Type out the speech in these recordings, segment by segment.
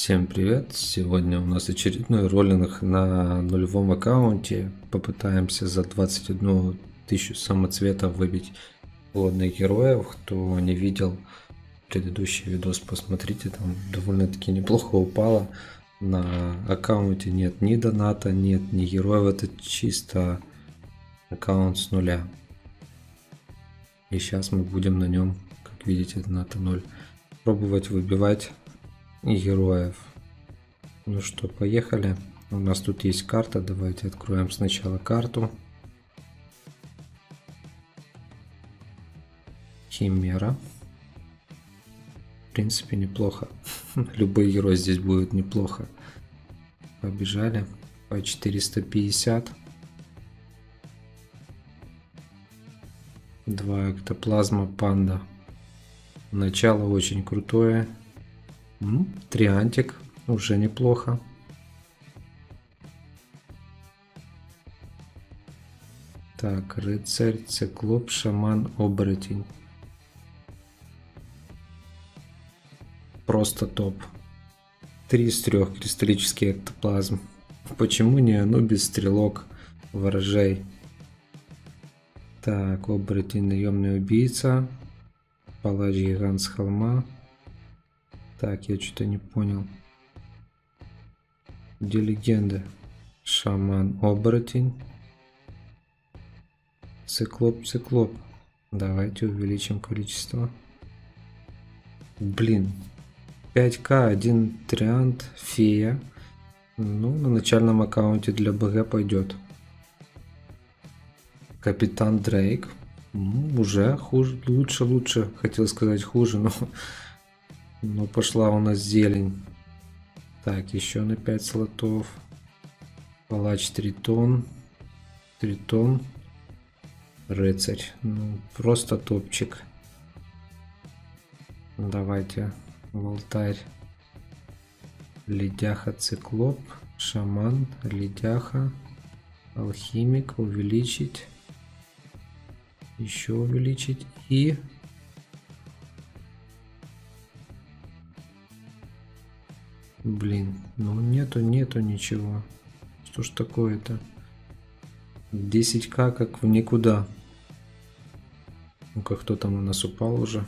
Всем привет! Сегодня у нас очередной роллинг на нулевом аккаунте. Попытаемся за 21 тысячу самоцветов выбить водных героев. Кто не видел предыдущий видос, посмотрите, там довольно-таки неплохо упало. На аккаунте нет ни доната, нет ни героев, это чисто аккаунт с нуля. И сейчас мы будем на нем, как видите, доната 0, пробовать выбивать героев. Ну что, поехали. У нас тут есть карта. Давайте откроем сначала карту. Химера. В принципе, неплохо. Любой герой здесь будет неплохо. Побежали. По 450. 2 эктоплазма панда. Начало очень крутое. Триантик. Уже неплохо. Так, рыцарь, циклоп, шаман, оборотень. Просто топ. 3 из 3 кристаллический эктоплазм. Почему не Анубис, стрелок, ворожей? Так, оборотень, наемный убийца. Палач, гигант с холма. Так, я что-то не понял. Где легенда? Шаман, оборотень. Циклоп, циклоп. Давайте увеличим количество. Блин. 5к, 1 триант, фея. Ну, на начальном аккаунте для БГ пойдет. Капитан Дрейк. Уже хуже, лучше. Хотел сказать хуже, но пошла у нас зелень. Так, еще на 5 слотов. Палач Тритон. Тритон. Рыцарь. Ну, просто топчик. Давайте в алтарь. Ледяха, циклоп. Шаман, ледяха. Алхимик. Увеличить. Еще увеличить. И... Блин, ну нету ничего. Что ж такое-то? 10к как в никуда. Ну-ка, кто там у нас упал уже?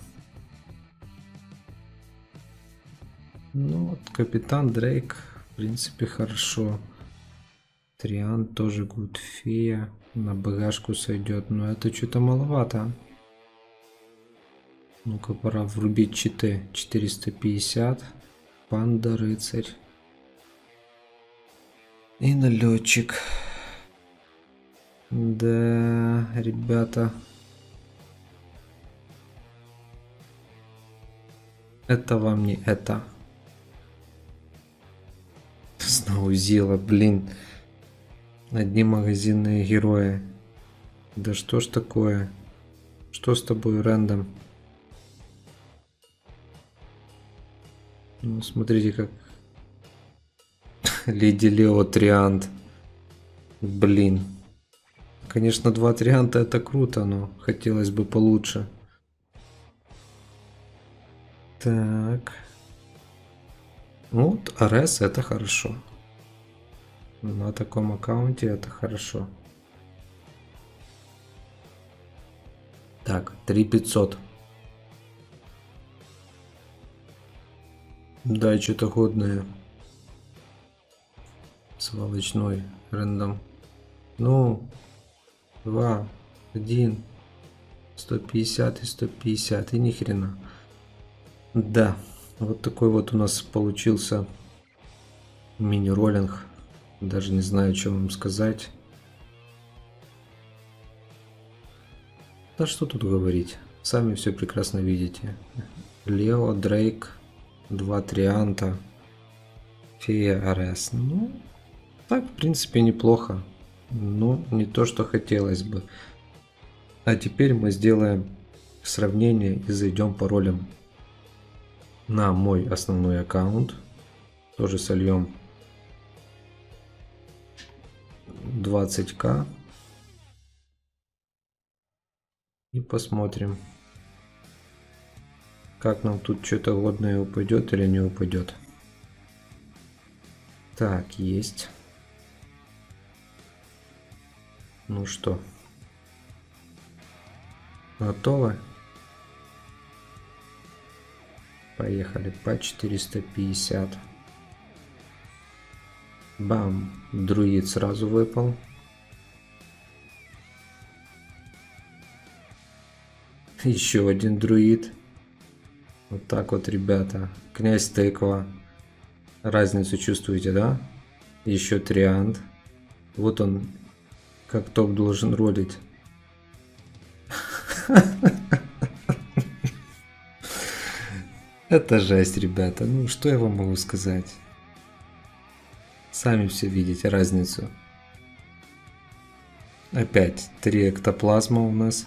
Ну вот, капитан Дрейк, в принципе, хорошо. Триан тоже гуд. Фея на БГшку сойдет, но это что-то маловато. Ну-ка, пора врубить читы. 450. Панда, рыцарь. И налетчик. Да, ребята. Это вам не это. Снаузила, блин. Одни магазинные герои. Да что ж такое? Что с тобой, Рэндом? Ну, смотрите, как Леди Лео Триант. Блин. Конечно, 2 Трианта это круто, но хотелось бы получше. Так. Ну, вот РС это хорошо. На таком аккаунте это хорошо. Так, 3500. Да, что-то годное. Сволочной рандом. Ну, 2, 1, 150 и 150. И ни хрена. Да, вот такой вот у нас получился мини-роллинг. Даже не знаю, что вам сказать. Да что тут говорить. Сами все прекрасно видите. Лео, Дрейк, 2 Трианта, Фея, РС. Ну, так, в принципе, неплохо. Но не то, что хотелось бы. А теперь мы сделаем сравнение и зайдем по ролям на мой основной аккаунт. Тоже сольем 20к. И посмотрим, как нам тут что-то годное упадет или не упадет. Так, есть. Ну что, готово? Поехали по 450. Бам! Друид сразу выпал. Еще один друид. Вот так вот, ребята. Князь тыква. Разницу чувствуете, да? Еще триант. Вот он, как топ должен ролить. Это жесть, ребята. Ну, что я вам могу сказать? Сами все видите разницу. Опять 3 эктоплазма у нас.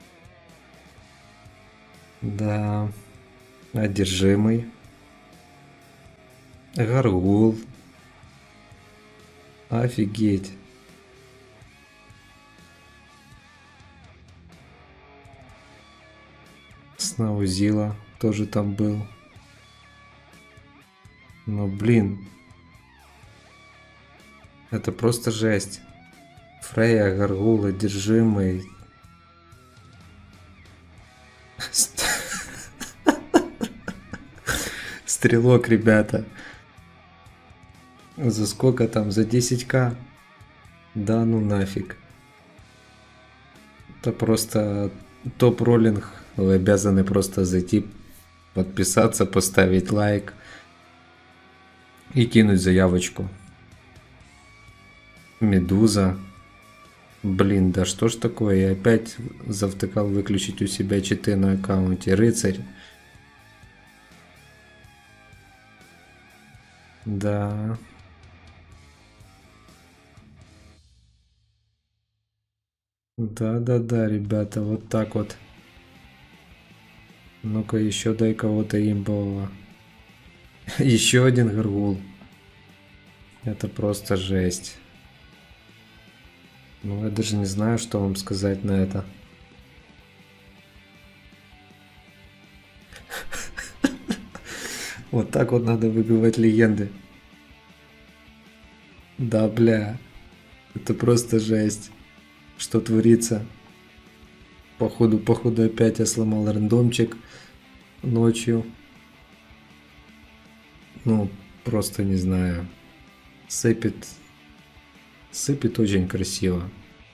Да. Одержимый. Гаргул. Офигеть. Снаузила тоже там был. Но блин. Это просто жесть. Фрея, Гаргул, одержимый. Стрелок, ребята. За сколько там? За 10к? Да ну нафиг. Это просто топ-роллинг. Вы обязаны просто зайти, подписаться, поставить лайк и кинуть заявочку. Медуза. Блин, да что ж такое? Я опять завтыкал выключить у себя читы на аккаунте. Рыцарь. Да. Да-да-да, ребята, вот так вот. Ну-ка, еще дай кого-то имбового. Еще один Гаргул. Это просто жесть. Ну, я даже не знаю, что вам сказать на это. Вот так вот надо выбивать легенды. Да, бля. Это просто жесть. Что творится? Походу опять я сломал рандомчик ночью. Ну, просто не знаю. Сыпет очень красиво.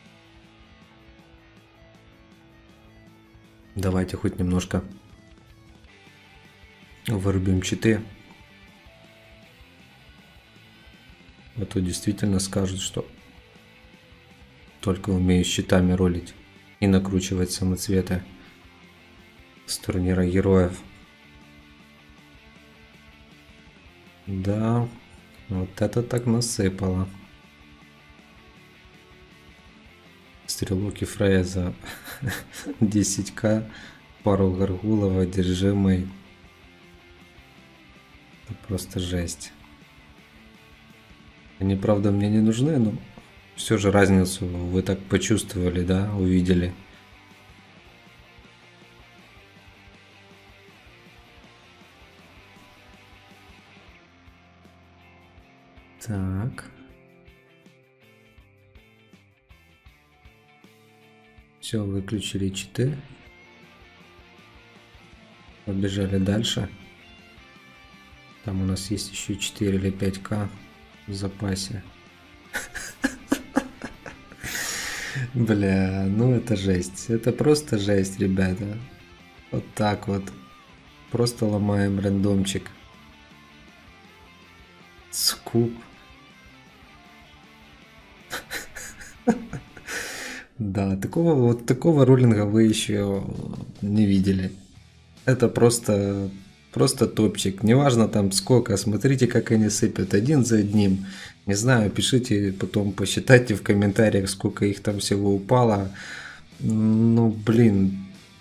Давайте хоть немножко вырубим читы. А то действительно скажут, что только умею щитами ролить и накручивать самоцветы с турнира героев. Да, вот это так насыпало. Стрелок и Фрея за 10к, пару гаргулов, одержимый. Это просто жесть. Они, правда, мне не нужны, но все же разницу вы так почувствовали, да, увидели. Так. Все, выключили читы. Побежали дальше. Там у нас есть еще 4 или 5к в запасе. Бля, ну это жесть. Это просто жесть, ребята. Вот так вот. Просто ломаем рандомчик. Скуп. Да, такого роллинга вы еще не видели. Это просто топчик. Неважно там сколько, смотрите, как они сыпят один за одним. Не знаю, пишите, потом посчитайте в комментариях, сколько их там всего упало. Ну, блин,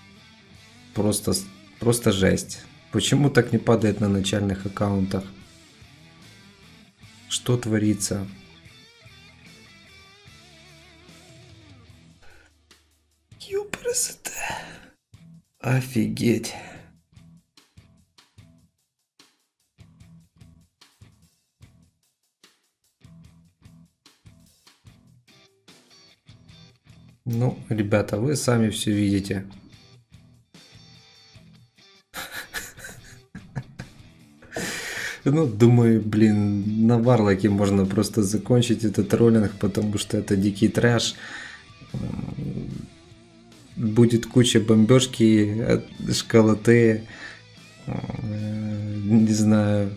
просто жесть. Почему так не падает на начальных аккаунтах? Что творится? Ёпрст. Офигеть. Ну, ребята, вы сами все видите. Ну, думаю, блин, на Варлоке можно просто закончить этот роллинг, потому что это дикий трэш. Будет куча бомбежки от школоты. Не знаю.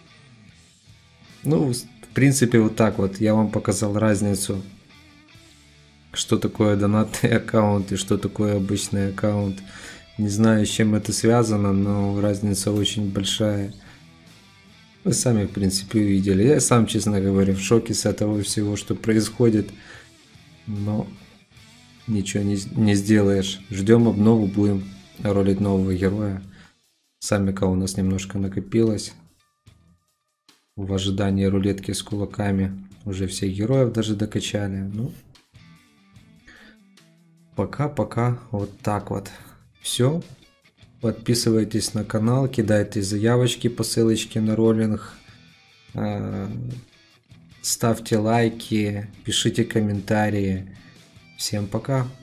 Ну, в принципе, вот так вот. Я вам показал разницу, что такое донатный аккаунт и что такое обычный аккаунт. Не знаю, с чем это связано, но разница очень большая. Вы сами, в принципе, увидели. Я сам, честно говоря, в шоке с этого всего, что происходит. Но ничего не сделаешь. Ждем обнову, будем ролить нового героя. Самика у нас немножко накопилось. В ожидании рулетки с кулаками уже всех героев даже докачали. Ну, пока вот так вот. Все. Подписывайтесь на канал, кидайте заявочки по ссылочке на роллинг. Ставьте лайки, пишите комментарии. Всем пока.